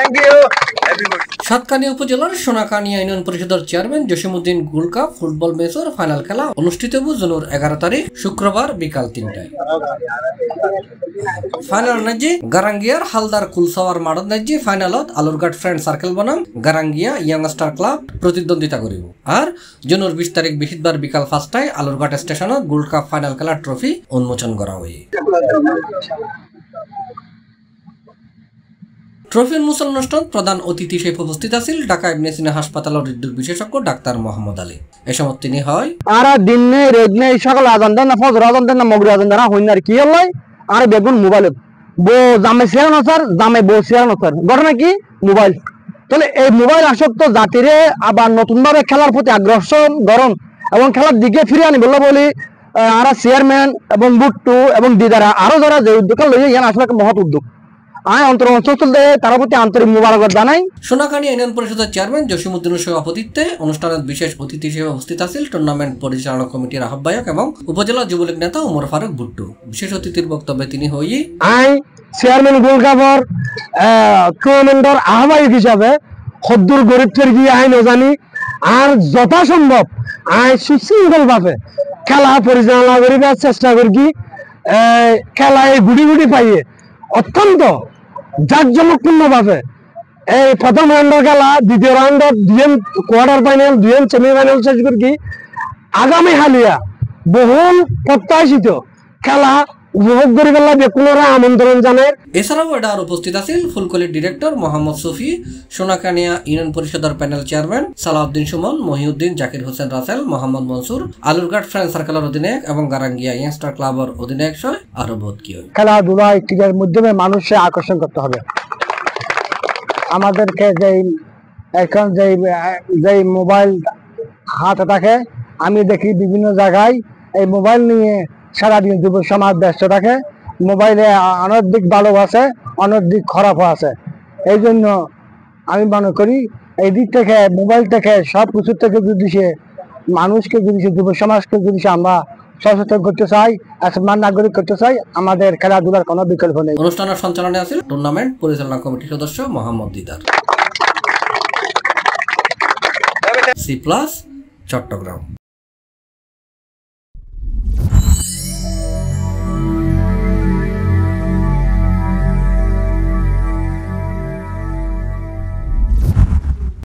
সাতকানিয়া উপজেলার সোনাকানিয়া ইউনিয়ন পরিষদের chairman Jasimuddin gold cup football ম্যাচের ফাইনাল খেলা অনুষ্ঠিত হবে জুনের 11 তারিখ শুক্রবার বিকাল 3টায়। ফাইনাল নাজি গারাঙ্গিয়ার হালদার কুলসাওয়ার মাঠত নাজি ফাইনালত আলুরঘাট ফ্রেন্ড সার্কেল বনাম গারাঙ্গিয়া ইয়াংস্টার ক্লাব প্রতিদ্বন্দ্বিতা করিব। আর জুনের 20 তারিখ বৃহস্পতিবার বিকাল 5টায় আলুরঘাট স্টেশনত গোল্ড কাপ ফাইনাল খেলার ট্রফি উন্মোচন করা হয়। ট্রফি উন্মোচন অনুষ্ঠান প্রধান অতিথি হিসেবে উপস্থিত আছেন ঢাকা ইবনে সিনা হাসপাতালের হৃদরোগ বিশেষজ্ঞ ডাক্তার মোহাম্মদ আলী। এই সময় তিনি হয় আর দিনে রেদনে সকাল আজান দেন না ফজর আজান দেন না মাগরিব আজান দেন না হইনার কি হলাই আর বেগুন মোবাইল বো জামে শেয়ার না স্যার জামে বো শেয়ার না স্যার ঘটনা কি মোবাইল। তাহলে এই মোবাইল আসক্ত জাতিরে আবার নতুন ভাবে খেলার প্রতি আগ্রহ গরম এবং খেলার দিকে ফিরে আনি বলি আর চেয়ারম্যান এবং বুট্টু এবং দিদারা আরো যারা যে উদ্যোগ লইয়া ইয়ান আসলে একটা মহৎ উদ্যোগ অন্তর অঞ্চল তার প্রতি আন্তরিক মুবারকবাদ জানাই। সোনাকানিয়া ইউনিয়ন পরিষদের চেয়ারম্যান জসিমউদ্দিনের সভাপতিত্বে অনুষ্ঠানের বিশেষ অতিথি হিসেবে উপস্থিত আছেন টুর্নামেন্ট পরিচালনা কমিটির আহ্বায়ক এবং উপজেলা যুবলীগ নেতা ওমর ফারুক বুট্টু। বিশেষ অতিথির বক্তব্যে তিনি হই চেয়ারম্যান গোল্ড কাপের টুর্নামেন্টের আহ্বায়ক হিসাবে খদ্দুর গরিবদের গিয়ে জানি আর যথাসম্ভব সুশৃঙ্খল ভাবে খেলা পরিচালনা করিবার চেষ্টা করি। খেলায় গুড়ি গুড়ি পাইয়ে অত্যন্ত জাঁকজমকপূর্ণ ভাবে এই প্রথম রাউন্ডের খেলা দ্বিতীয় রাউন্ডত দুয়েন কোয়ার্টার ফাইনাল দুয়েন সেমিফাইনাল শেষ করি আগামী হালিয়া বহুল প্রত্যাশিত খেলা উপভোগ করি পেলা ব্যক্তিরা আমন্ত্রণ জানায়। এছাড়াও এটার উপস্থিত আছেন ফুলকলির ডিরেক্টর মোহাম্মদ সফি, সোনাকানিয়া ইউনিয়ন পরিষদের panel chairman Salauddin Sumon, Mohiuddin, Zakir Hossain Rasel, Mohammad Mansur, Alurghat friend সার্কেলের অধিনায়ক এবং গারাঙ্গিয়া ইয়াংস্টার ক্লাবের অধিনায়ক সহ আরো বহুত কি হয়। খেলাধুলা ক্রীড়ার মাধ্যমে মানুষকে আকর্ষণ করতে হবে। আমাদেরকে এখন যে মোবাইল হাতে থাকে আমি দেখি বিভিন্ন জায়গায় এই মোবাইল নিয়ে সারাদিন যুব সমাজ ব্যস্ত থাকে। মোবাইলে অনেক দিক ভালো আছে অনেক দিক খারাপও আছে। এই জন্য আমি মনে করি এই দিক থেকে মোবাইল থেকে সব কিছু থেকে যদি সে মানুষকে যদি সে যুব সমাজকে যদি আমরা সচেতন করতে চাই আসমান নাগরিক করতে চাই আমাদের খেলাধুলার কোনো বিকল্প নেই। অনুষ্ঠানের সঞ্চালনে আছেন টুর্নামেন্ট পরিচালনা কমিটির সদস্য মোহাম্মদ দিদার। C+ চট্টগ্রাম।